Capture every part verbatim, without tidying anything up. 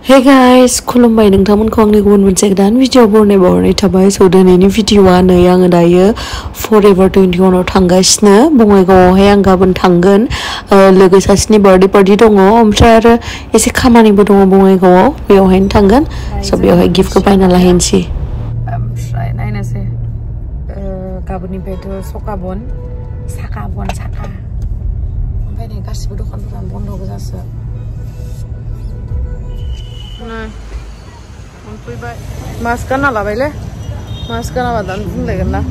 Hey guys, खुलुमबाय नोंथांमोनखौ आंनि गुबुन मोनसे गोदान भिडिअ बरनाय बावहरनाय थाबाय। स' दिनैनि भिडिअआ नै आङो दायो फरेभार टुवेन्टि वान आव थांगासिनो बङाइगावआवहाय आं गाबोन थांगोन। लोगो सासेनि बार्थडे पार्टि दङ, ओमफ्राय आरो एसे खामानिबो दङ बङाइगावआव, बेयावहायनो थांगोन। स' बेयावहाय गिफ्टखौ बायना लाहैनोसै। ओमफ्राय नायनोसै गाबोननिफ्रायथ' सकाबन साकाबन साका ओमफ्राय नै गासिबो दखानफोरा बन्द' गोजासो। मास्क गानना लाबायलै, मास्क गानाबा दानो बुंलायगोन ना।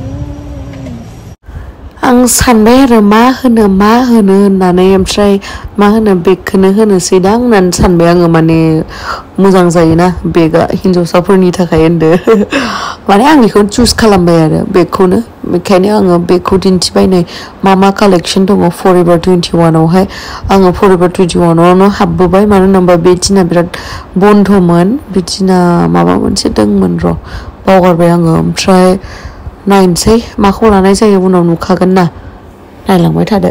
आं सानबाय आरो मा होनो मा होनो होननानै, ओमफ्राय मा होनो बेगखौनो होनोसै दां होननानै सानबाय आङो। माने मोजां जायोना बेगा हिन्जावसाफोरनि थाखाय होनदो माने आं बेखौनो चुज खालामबाय आरो बेगखौनो। बेखायनो आङो बेगखौ दिन्थिबाय नै मा मा कालेक्सन दङ फरेभार टुवेन्टि वान आवहाय। आङो फरेभार टुवेन्टि वान आवनो हाबबोबाय, मानो होनोबा बे दिना बिराद बन्धमोन। बे दिना माबा मोनसे दंमोन र' बावगारबाय आङो। ओमफ्राय नायनोसै माखौ लानाय जायो, उनाव नुखागोन ना, नायलांबाय थादो।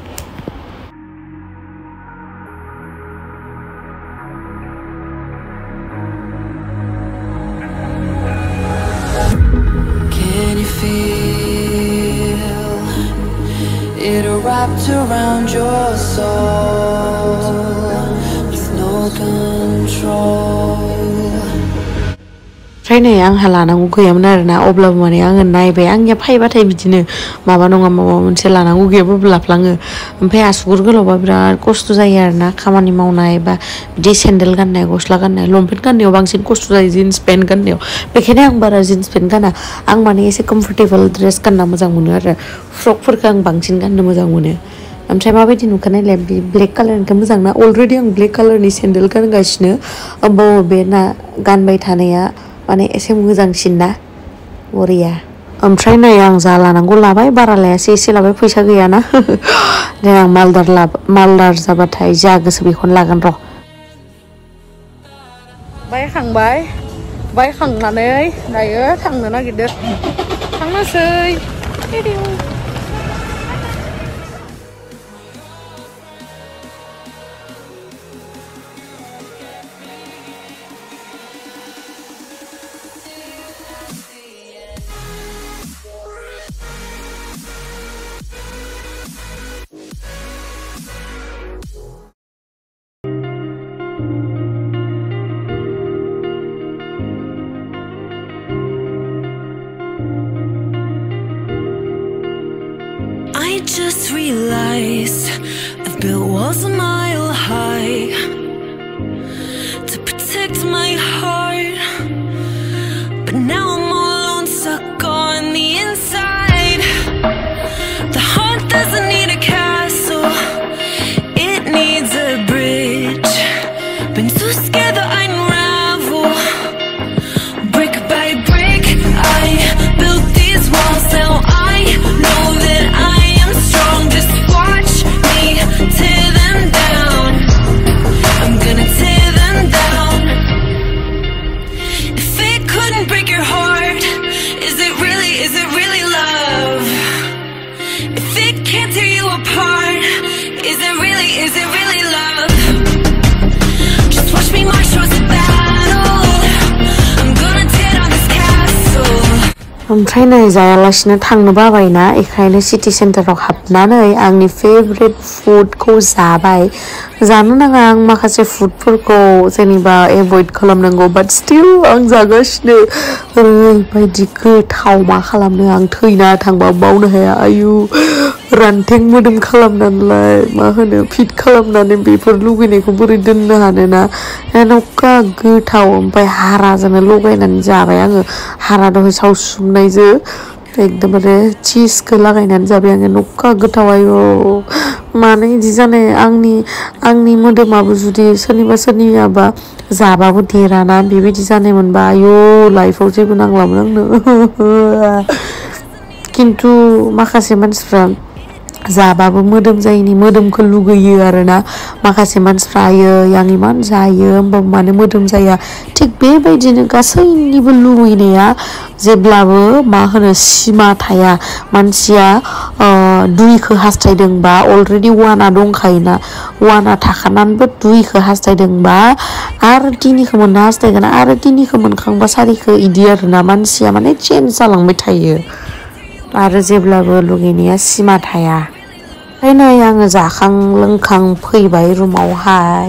It wrapped around your soul with no control. ओमफ्राय नै आंहा लानांगौ गैयामोन आरोना, अब्लाबो माने आङो नायबाय। आंनिया फायबाथाय बिदिनो माबा नङा माबा मोनसे लानांगौ गैयाबाबो लाफ्लाङो। ओमफ्राय आसुगुर गोलावबा बिराद खस्थ' जायो आरोना खामानि मावनाय बा बिदि सेन्देल गाननाय, गस्ला गाननाय, लंपेन्ट गाननायाव बांसिन खस्थ' जायो, जिन्स पेन्ट गाननायाव। बेखायनो आं बारा जिन्स पेन्ट गाना। आं माने एसे कम्फर्टेबल ड्रेस गानना मोजां मोनो आरो फ्रकफोरखौ आं बांसिन गाननो मोजां मोनो। ओमफ्राय माबायदि नुखानायलाय बे ब्लेक कालारनिखौ मोजां ना। अलरेडि आं ब्लेक कालारनि सेन्देल गानगासिनो, होमबाबो बे ना गानबाय थानाया माने एसे मोजांसिन ना, बरिया। ओमफ्राय नै आं जा लानांगौ लाबाय, बारा लायासै, एसे लाबाय, फैसा गैयाना दे आं मालदार लाब मालदार जाबाथाय जा गोसो बेखौनो लागोन र'। बायखांबाय, बायखांनानै दायो थांनो नागिरदों, थांनोसै। I just realized I've built walls a mile high to protect my heart, but now I'm all alone, stuck on the inside. The heart doesn't need a castle, it needs a bridge. Been too scared that I unravel, brick by brick I built these walls. Now I know that I strong, just watch me tear them down. I'm gonna tear them down. If it couldn't break your heart, is it really, is it really love? If it can't tear you apart, is it really, is it really love? Just watch me march towards the battle. I'm gonna tear down this castle. ओमफ्राय नै जायालासिनो थांनो बाबायना, बेखायनो city सेन्टाराव हाबनानै आंनि favourite फुडखौ जाबाय। जानो नाङा आं माखासे फुडफोरखौ जेनेबा एभयड खालामनांगौ, बाट स्टिल आं जागासिनो। ओरैबायदि गोथाव, मा खालामनो, आं थैना थांबा बावनो हाया। आयु रानथें मोदोम खालामनानैलाय मा होनो फिट खालामनानै बेफोर लुगैनायखौ बोरै दोननो हानोना। नक्का गोथाव। ओमफ्राय हाराजोंनो लगायनानै जाबाय आङो, हारा दहाय सावसुमनायजों एकदमबारे चिजखौ लागायनानै जाबाय आङो, नक्का गोथाव। आयु मानो बिदि जानाय, आंनि आंनि मोदोमाबो जुदि सोरनिबा सोरनियाबा जाबाबो देराना, बेबायदि जानाय मोनबा आयु लाइफआव जेबो नांलामोन आंनो। खिन्थु माखासे मानसिफ्रा जाबाबो मोदोम जायैनि मोदोमखौ लुगैयो आरोना माखासे मानसिफ्रा आयो आं इमान जायो होमबाबो मानो मोदोम जाया थिग बेबायदिनो गासैनिबो लुबैनाया जेब्लाबो मा होनो सिमा थाया मानसिया दुइखौ हास्थायदोंबा अलरेडि वाना दंखायोना वाना थाखानानैबो दुइखौ हास्थायदोंबा आरो तिनिखौ मोननो हास्थायगोन आरो तिनिखौ मोनखांबा सारिखौ इदि आरोना मानसिया माने चेन्ज जालांबाय थायो आरो जेब्लाबो लुगैनाया सिमा थाया ओमफ्राय नै आङो जाखां लोंखां फैबाय रुमावहाय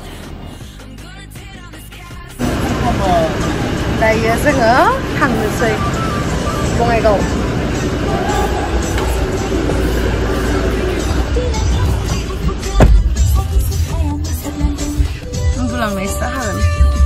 दायो जोङो थांनोसै बङाइगाव उन्दुलांनायसो जाखागोन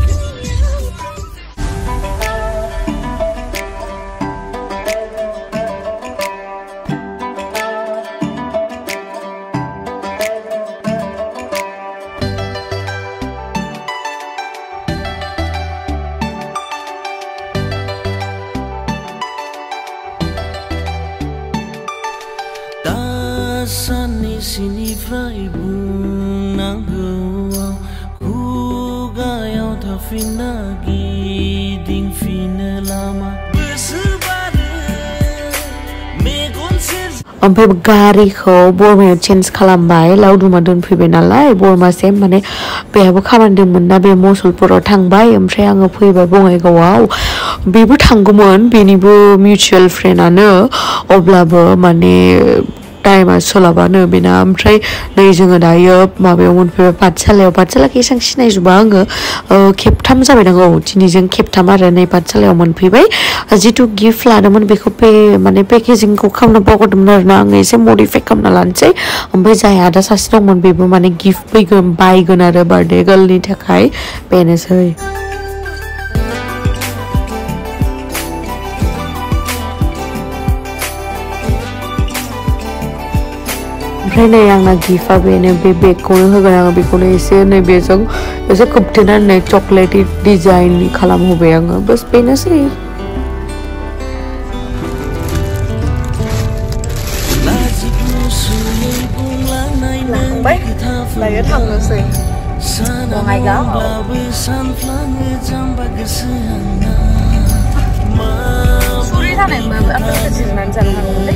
साननैसोनिफ्राय बुंनांगौआव खुगायाव थाफिनना गिदिंफिनो लामा गोसो बारो मेगन सेर ओमफ्राय गारिखौ बरमायाव चेन्ज खालामबाय लावदुमा दोनफैबाय नालाय बरमासिम माने बेहाबो खामानि दंमोन ना बे मसलपुराव थांबाय ओमफ्राय आङो फैबाय बङाइगावआव बेबो थांगौमोन बेनिबो मिउचुवेल फ्रेन्डआनो अब्लाबो माने टाइमा सोलाबानो बेना ओमफ्राय नै जोङो दायो माबायाव मोनफैबाय पाठसालायाव पाठसालाखौ एसां सिनायजोबा आङो खेबथाम जाबाय दां औ दिनैजों खेबथाम आरो नै पाठसालायाव मोनफैबाय जिथु गिफ्ट लादोंमोन बेखौ पे माने पेकेजिंखौ खालामनो बावगारदोंमोन आरोना आङो एसे मडिफाइ खालामना लानोसै ओमफ्राय जाय आदा सासे दंमोन बेबो माने गिफ्ट फैगोन बायगोन आरो बार्थडे गार्लनि थाखाय बेनोसै ओमफ्राय नै आंना गिफ्टआ बेनो बे बेगखौनो होगोन आङो बेखौनो एसे नैबेजों एसे खोबथेनानै चकलेटि डिजाइननि खालामहोबाय आङो बास बेनोसै लांबाय दायो थांनोसै बङाइगाव सुरि जानायमोन ओमफ्राय जिरनानै जानो हागौमोनलै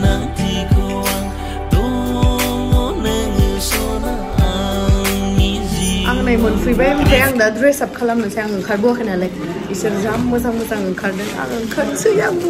आं नै मोनफैबाय ओमफ्राय आं दा ड्रेस आप खालामनोसै आं ओंखारबोआखै नालाय बिसोर जा मोजां मोजां ओंखारदों आं ओंखारनोसै आंबो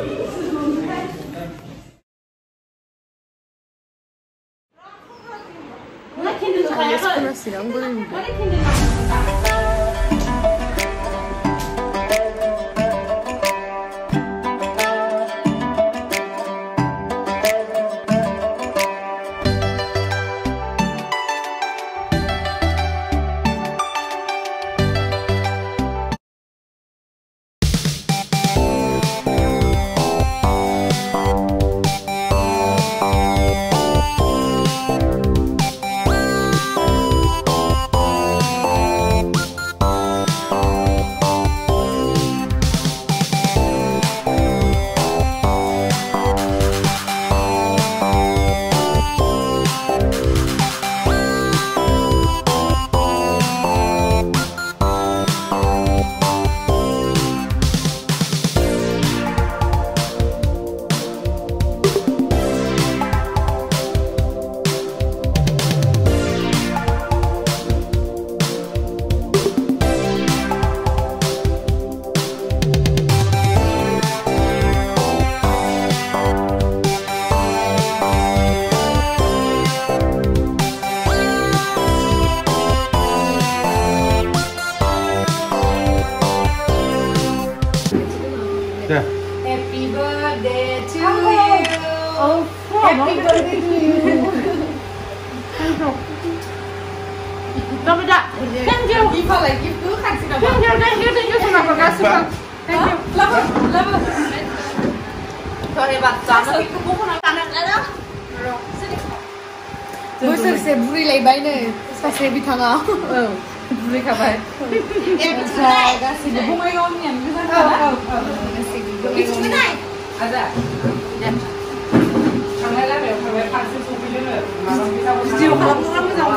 Yeah. Happy birthday to you. Oh, happy birthday to you. Thank you. Give her like give to Thank you. Thank you. Thank you. Thank you so much. Thank you. Love her. Love her. Sorry, but jangan itu bukan kanan ada. Musuh saya buri lagi banyak. Saya bitanga. Oh. Buri kabar. Saya kasih bunga yang ni, bisa tak? Kasih bunga. Ada. Kamu lah, kamu video खालामोब्ला मोजां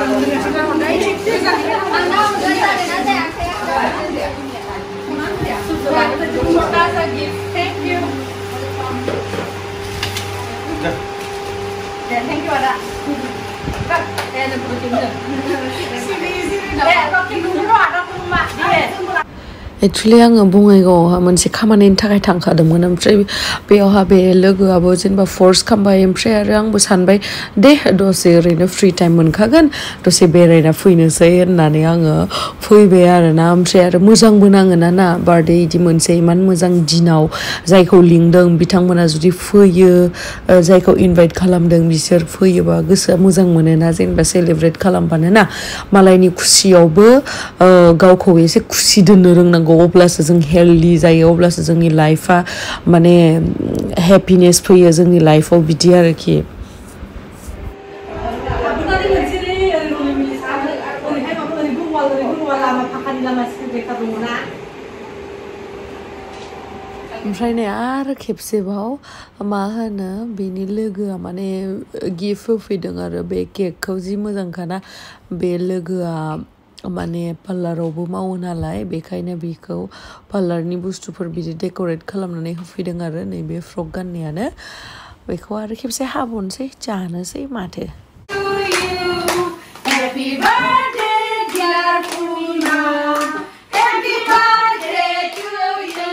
Thank you ada. Kan, eh ada protein. Sini sini. Eh, protein dulu ada rumah. Dia. Actually आङो बङाइगावआवहा मोनसे खामानिनि थाखाय थांखादोंमोन ओमफ्राय बेयावहा बे लोगोआबो जेनेबा फर्स खालामबाय ओमफ्राय आरो आंबो सानबाय दे दसे ओरैनो फ्रि टाइम मोनखागोन दसे बेरायना फैनोसै होननानै आङो फैबाय आरोना ओमफ्राय आरो मोजांबो नाङोना ना बार्थडे इदि मोनसे इमान मोजां दिनाव जायखौ लिंदों बिथांमोना जुदि फैयो जायखौ इनभाइट खालामदों बिसोर फैयोबा गोसोआ मोजां मोनोना जेनेबा सेलेब्रेट खालामबानो ना मालायनि खुसियावबो गावखौ एसे खुसि दोननो रोंनांगौ अब्लासो जों हेल्दी जायो अब्लासो जोंनि लाइफआ माने हेपिनेस फैयो जोंनि लाइफआव बिदि आरोखि ओमफ्राय नै आरो खेबसेबाव मा होनो बेनि लोगोआ माने गिफ्ट होफैदों आरो बे केकखौ जि मोजांखाना बे लोगोआ माने पार्लारावबो मावो नालाय बेखायनो बेखौ पार्लारनि बुस्थुफोर बिदि डेक'रेट खालामनानै होफैदों आरो नैबे फ्रक गाननायानो बेखौ आरो खेबसे हाबावनोसै जानोसै माथो Happy birthday dear Puna Happy birthday to you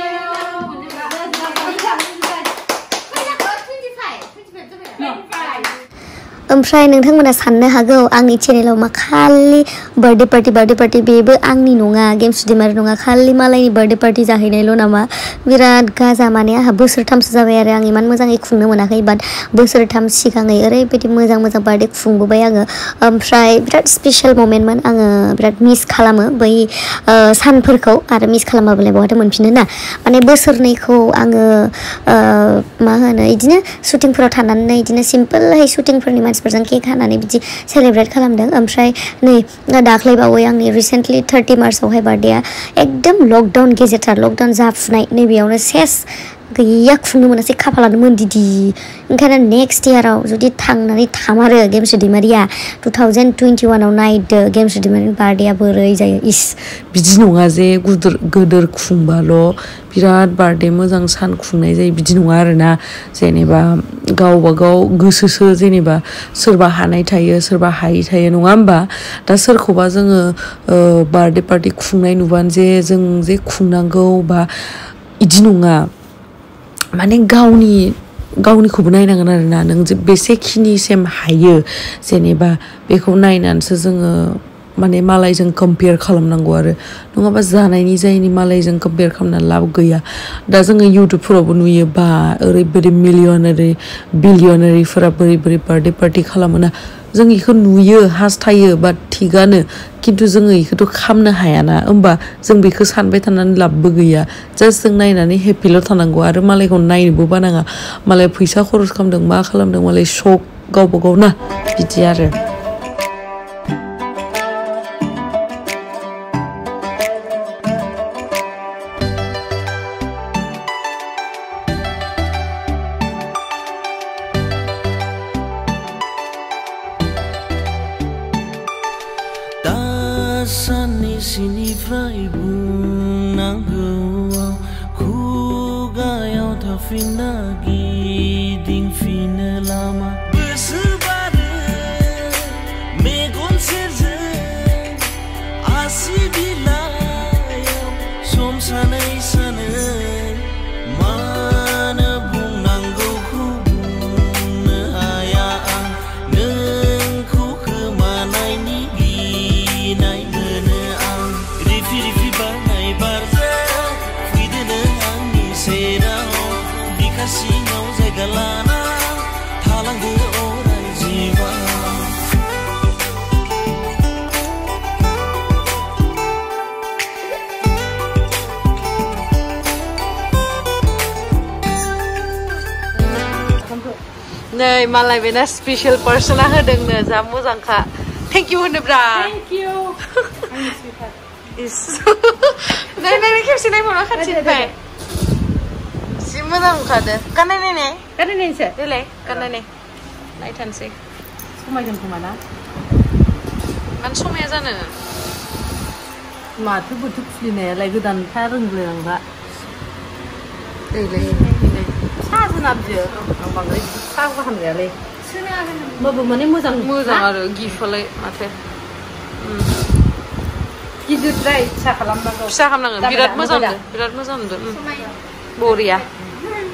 ओमफ्राय नोंथांमोना साननो हागौ आंनि चेनेलाव मा खालि बर्थडे पार्टी बर्थडे पार्टी बेबो आंनि नङा गेम सुदिमार नङा खालि मालायनि बर्थडे पार्टी जाहैनायल' नामा बिराद गाजा माने आंहा बोसोरथामसो जाबाय आरो आं इमान मोजाङै खुंनो मोनाखै बाट बोसोरथाम सिगाङै ओरैबायदि मोजां मोजां बार्थडे खुंबोबाय आङो ओमफ्राय बिराद स्पेशल मोमेन्टमोन आङो बिराद मिस खालामो बै सानफोरखौ आरो मिस खालामाबालाय बहाथो मोनफिनो ना माने बोसोरनैखौ आङो मा होनो इदिनो शुटिंफोराव थानानै इदिनो सिम्पोलहाय शुटिंफोरनि मानसिफोरजों केक हानानै बिदि सेलेब्रेट खालामदों ओमफ्राय नै दाख्लैबावै आंनि रिसेन्टलि थार्टि मार्चआवहाय बार्थडेआ एकदम लकडाउन गेजेरथार लकडाउन जाफुनाय नैबेयावनो सेस गैया खुंनो मोनासै खाफालानो मोनदिदि ओंखायनो नेक्स्ट इयाराव जुदि थांनानै थामारो गेमस्रि दैमारिया टु थावजेन्ड टुवेन्टि वानआव नायदो गेमस्रि दैमारिनि बार्थडेआ बोरै जायो इस बिदि नङा जे गुदुर गोदोर खुंबाल' बिराद बार्थडे मोजां सान खुंनाय जायो बिदि नङा आरोना जेनेबा गावबा गाव गोसोसो जेनेबा सोरबा हानाय थायो सोरबा हायै थायो नङा होमबा दा सोरखौबा जोङो बार्थडे पार्टी खुंनाय नुबानो जे जों जे खुंनांगौ बा इदि नङा माने गावनि गावनिखौबो नायनांगोन आरोना नों जे बेसेखिनिसिम हायो जेनेबा बेखौ नायनानैसो जोङो माने मालायजों कम्पेयार खालामनांगौ आरो नङाबा जानायनि जायनि मालायजों कम्पेयार खालामनानै लाब गैया दा जोङो इउटुबफोरावबो नुयो बा ओरैबायदि मिलियनारि बिलियनारिफोरा बोरै बोरै बार्थडे पार्टी खालामोना जों इखौ नुयो हास्थायो बा थिगानो खिन्थु जोङो इखौथ' खालामनो हायाना होमबा जों बेखौ सानबाय थानानै लाबबो गैया जास्ट जों नायनानै हेपिल' थानांगौ आरो मालायखौ नायनोबो बानाङा मालाय फैसा खरस खालामदों मा खालामदों मालाय शक गावबा गाव ना बिदि आरो Dasanनिफ्राय बुंनांगौआव खुगायाव थाफिनना गिदिंफिनो लामा बोसोर बारो मेगन सेरजों आसि बिलाइयाव सम सानै सानै मानो बुंनांगौखौ बुंनो हाया आं नोंखौ खोमानायनि गिनाय मोनो आं रिफि रिफि बारनाय बारजों फैदो नों आंनि सेराव बिखा सिङाव जायगा लाना थालांदो अराय जिउआव नै मालाय बेना स्पेशल पार्सना होदोंनो जा मोजांखा थेंक इउ होनोब्रा Thank you आंनि स्वीटार इस नै नै खेबसे नायबावना खाथिनिफ्राय जि मोजां नुखादो गाननाय नायनाय गाननाय नायनोसै देलाय गाननाय नाय नायथानसै समायगोन खोमा ना मानो समाया जानो माथो बोथोर खुलिनायालाय गोदानखा रोंग्रोनांला दैलै साहाजों नाबजो आं बांद्राय साहा गाहाम जायालै होमबाबो माने मोजां मोजां आरो गिफ्टआलाय माथो गिदिरद्राय फिसा खालामनांगौ फिसा खालामनांगोन बिराद मोजां मोनदों बिराद मोजां मोनदों बरिया